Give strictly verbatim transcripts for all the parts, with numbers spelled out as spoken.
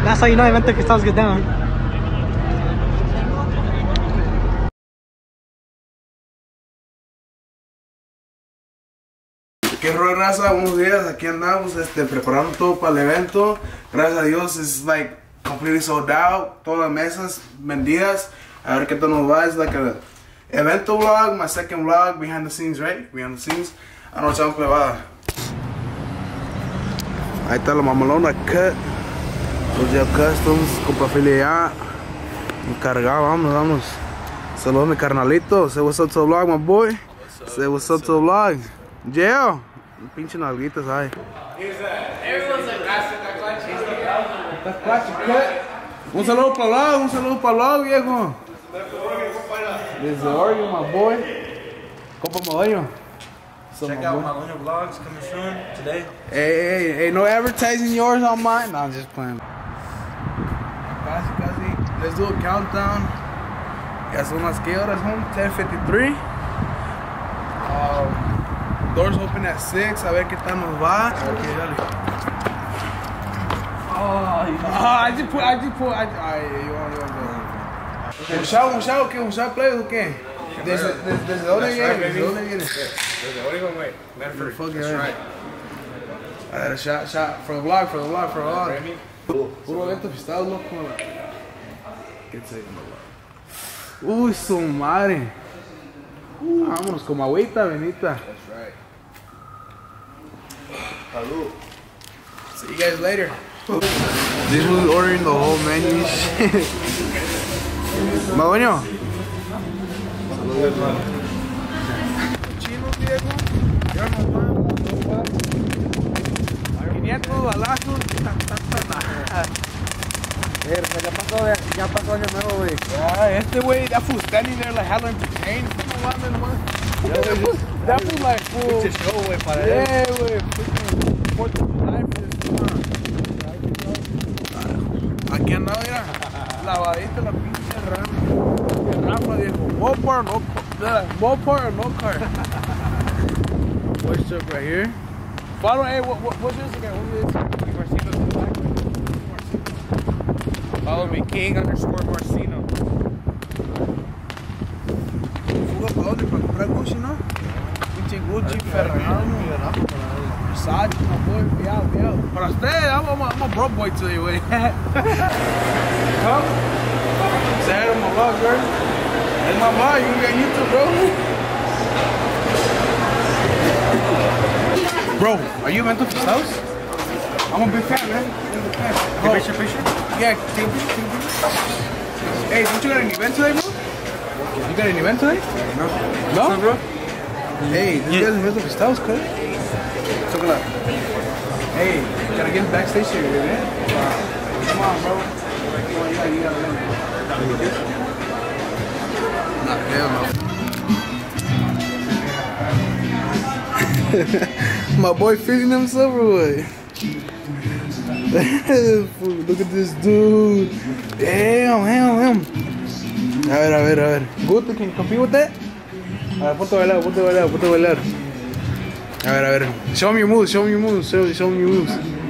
That's how you know Evento Pistados get down. Qué rollo, raza, buenos días, aquí andamos este, preparando todo para el evento. Gracias a Dios, es like completely sold out, todas las mesas vendidas. A ver qué tal nos va, es like a evento vlog, my second vlog, behind the scenes, right? Behind the scenes. Anoche vamos a ahí está la mamalona cut, los Gel Customs, compa Philly ya, encargado, vamos, vamos. Saludos mi carnalito, say what's up to the vlog, my boy. Say what's up to the vlog. Gel, pinche nalguitas ahí. Un saludo para el vlog, un saludo para el vlog, viejo. Desde Oregon, my boy. Compa Madoño. So Check my out boy. Madoño vlogs coming soon today. Hey, hey, hey, no advertising yours on mine. No, I'm just playing. Casi, casi. Let's do a countdown. Ya son las que horas, home? ten fifty-three. Um, doors open at six. A ver qué tal nos va. Okay, dale. Oh, I just put, I just put, I, I, you want, you want to. Un shout, un shout, ¿qué? Un shout play o qué? Desde, desde, desde dónde viene, desde dónde viene. Desde Oregon, wait. Medford. That's right. I had a shot, shot for the vlog, for the vlog, for the vlog. Puro evento Pistados, loco. ¿Qué te digo? Uy, su madre. Vámonos como agüita, Benita. That's right. Salud. See you guys later. This was ordering the whole menu. Madoño. Chino, viejo. Ya nos vamos. quinientos balazos. Ya pasó, ya pasó año nuevo, güey. Ah, este güey, that fool standing there like hella entertained. No mames, nomás. That fool like fool. It's a show, güey, para él. Yeah, güey. Fourth of July for this one. Aquí andaba, mira. Lavadita la pinche rama. Qué rama, viejo. Mopar, no car. Mopar or no car. Voice truck right here. Follow, hey, what, what, what's this again? What's this? Marcino to the back, güey. Follow me, King underscore Marcino. Fuga para dónde, para comprar Gucci, ¿no? Pinche Gucci, Ferragamo, Versace, my boy, fiado, fiado. Para usted, I'm, I'm, a, I'm a broke boy today, güey. Come? Say hi to my vlog, girl. It's my vlog, you can get YouTube, bro. Bro, are you Evento Pistados? I'm a big fan, man. I'm a big fan. Bro. Picture, picture? Yeah, take a picture, take a picture. Hey, don't you got an event today, bro? You got an event today? No. No? What's up, bro? Hey, this Yeah. guy's Evento Pistados, cuz. Check it out. Hey, can I get backstage here, man? Come on, bro. Come on, you gotta, you gotta win. Nah, hell no. My boy feeling himself or what? Look at this dude. Damn, damn, damn. A ver, a ver, a ver. Gusto, can you compete with that? A ver, ponte a bailar, ponte a bailar, ponte a bailar. A ver, a ver. Show me your moves, show me your moves, show, show me your moves.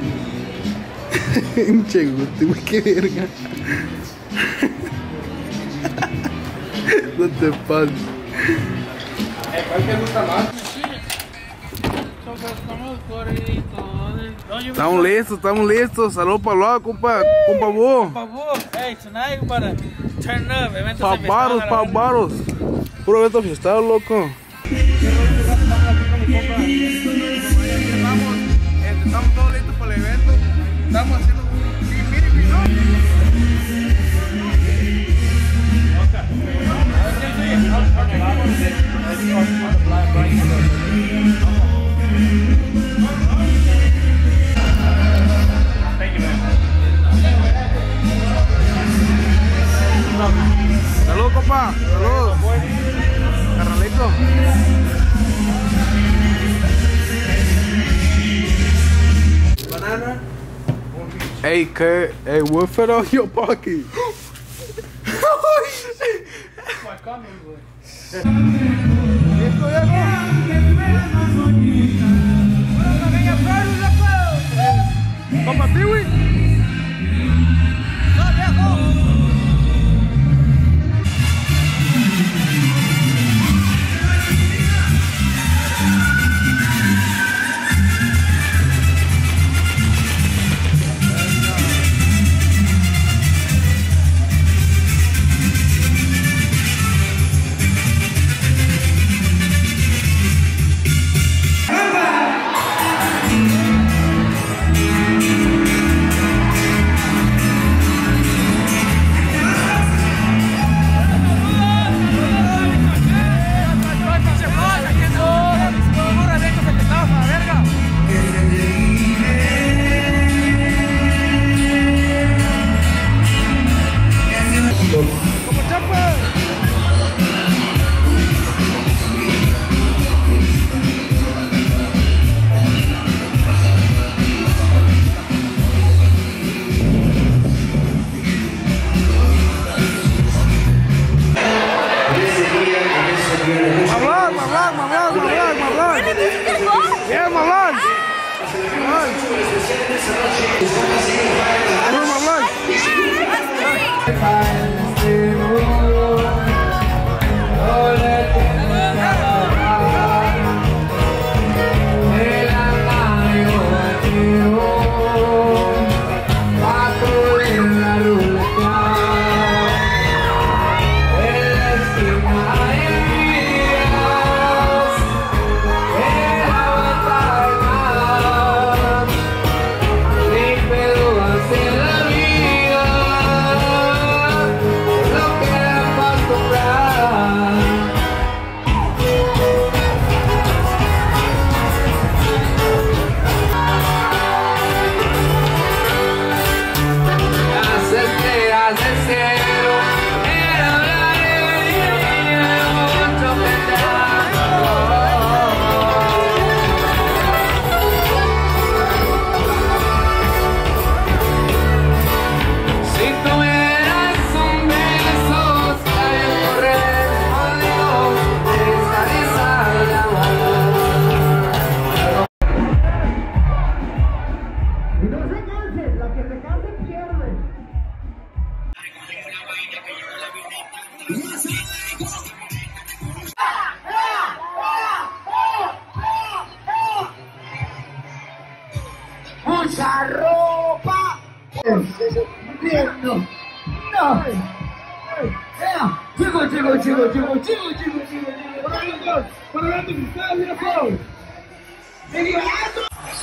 Che, Gusto, güey, qué verga. No te pases. ¿Cuál te gusta más? Estamos listos, estamos listos. Saludos para lo, compa, compa vos. Hey, tonight we're about to turn up. Eventos Pa' baros, pa' baros. Puro evento fiestado, loco. Estamos, estamos todos listos para el evento. Estamos haciendo un meeting, ¿no? Saludos, compa. Saludos. Carnalito. Banana. Hey, Kurt. Hey, what fit out your pocket? Oh, shit. My comment, boy. Listo, viejo. Compa Piwi. Y no se canse, la que se canse pierde. ¡Mucha ropa! ¡No! ¡No! ¡Chico, chico, chico, chico, chico, chico, chico, chico! ¡Por adelante, que está bien afuera! ¡Medio alto!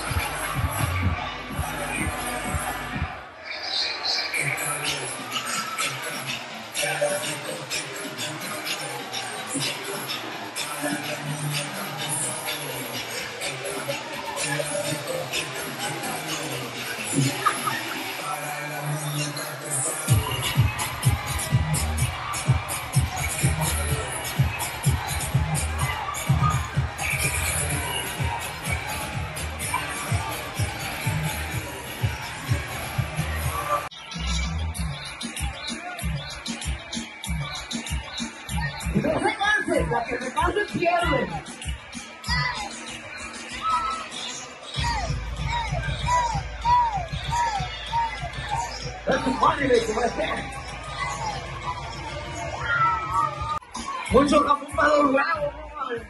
No se canse, la que se canse pierde. That's the funny thing right there. Mucho capón para los huevos, compadre.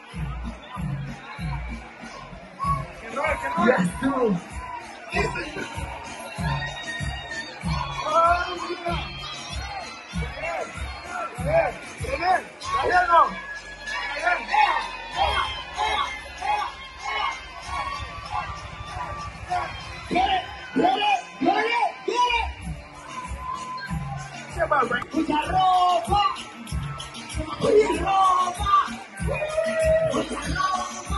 Yes, dude. Mucha ropa, mucha ropa, mucha ropa.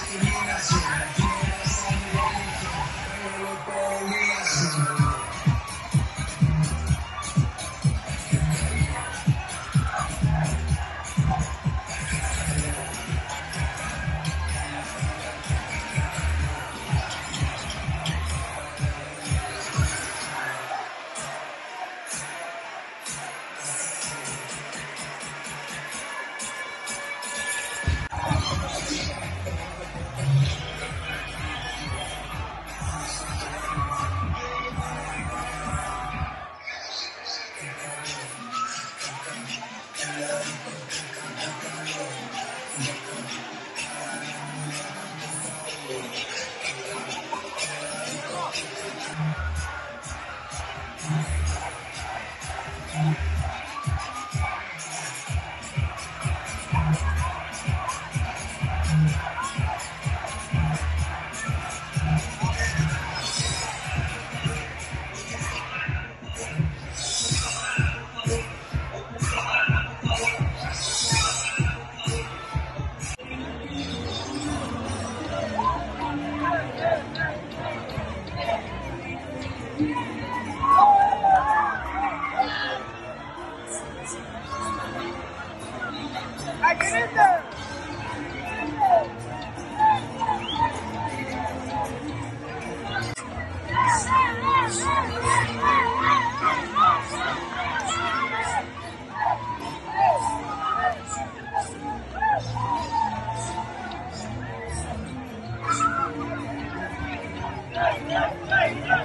I get in there! Hey, hey, hey, hey.